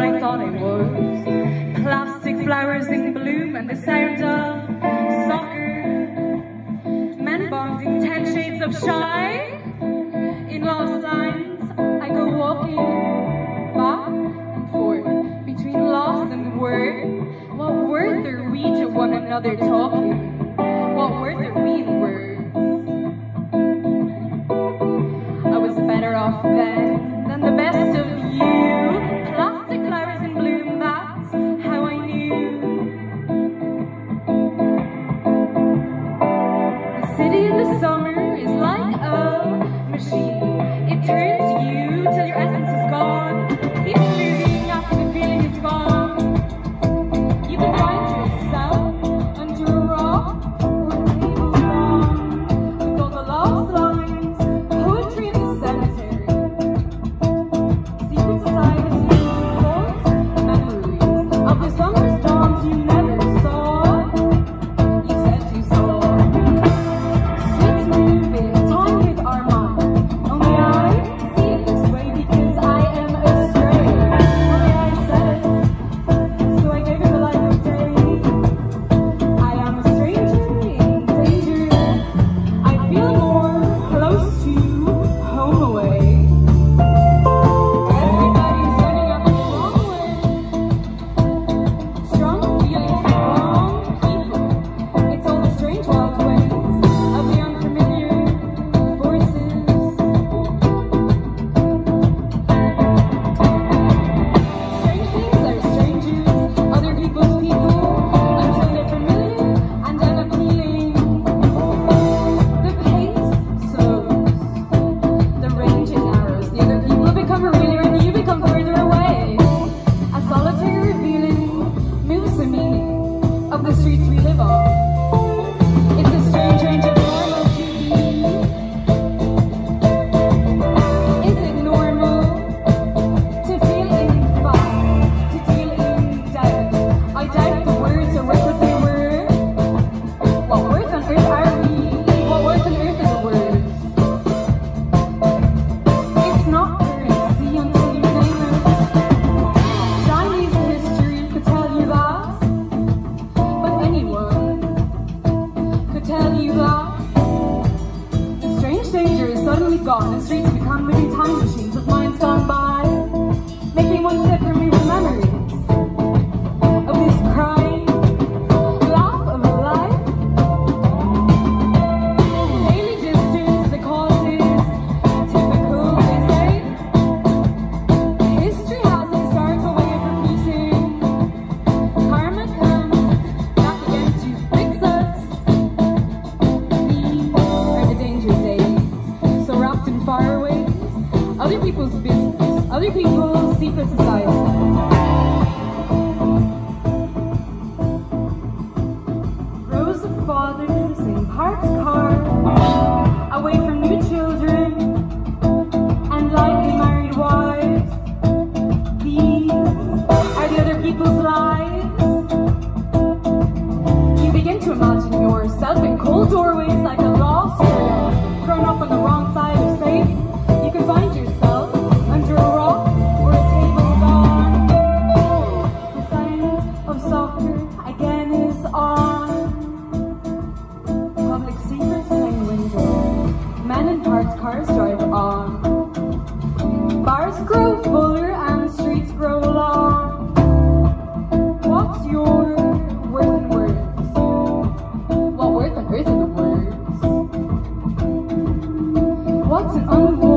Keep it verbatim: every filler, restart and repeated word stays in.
what I thought it was. Plastic flowers in bloom and the sound of soccer. Men bonding ten shades of shy. In lost lines, I go walking back and forth between loss and word. What worth are we to one another talking? What worth are we in words? I was better off then than the best of you. Plastic flowers in bloom, that's how I knew. The city in the summer is like a machine. It turns you till your essence is gone. Keeps moving after the feeling is gone. You can find yourself under a rock or a table wrong. With all the lost lines, poetry in the cemetery. Secret societies, thoughts, memories of the summer's dawns you never saw. You said you saw. Streets moving, time with our minds. Only I see it this way because I am astray. Only I said it, so I gave it the light of day. I am a stranger in danger. I feel more close to home away. Everybody's running up the wrong way. Strong feelings, wrong people. It's all the strange wild ways of the unfamiliar forces. Strange things are strangers, other people's people, until they're familiar and end up healing. The pace slows, the range it narrows, the other people become realer and you become further away. A solitary revealing moves the meaning of the streets we live on. It's a strange range of normal to be. Is it normal to feel in fire, to feel in doubt? I doubt the words are worth what they were. What worth on earth are we? What worth on earth are the words? It's not currency until you name it. Chinese history could tell you that, but anyone could tell you that. The strange danger is suddenly gone, and streets become living time machines of minds gone by, making one step remove memories of this crying laugh of a life. Daily distance, the causes typical, they say. History has a historical way of repeating. Karma comes back again to fix us. These are the danger days, so wrapped in faraway other people's business, other people's secret society. Rows of fathers in parked cars, away from new children and lightly married wives. These are the other people's lives. You begin to imagine yourself in cold doorways like a lost girl, thrown up on the wrong side of safe. You can find yourself under a rock or a table gone. The sound of soccer again is on. Public secrets playing windows. Men in parked cars drive on. Bars grow fuller and streets grow long. What's your worth in words? What worth on earth are the words? What's an unworthy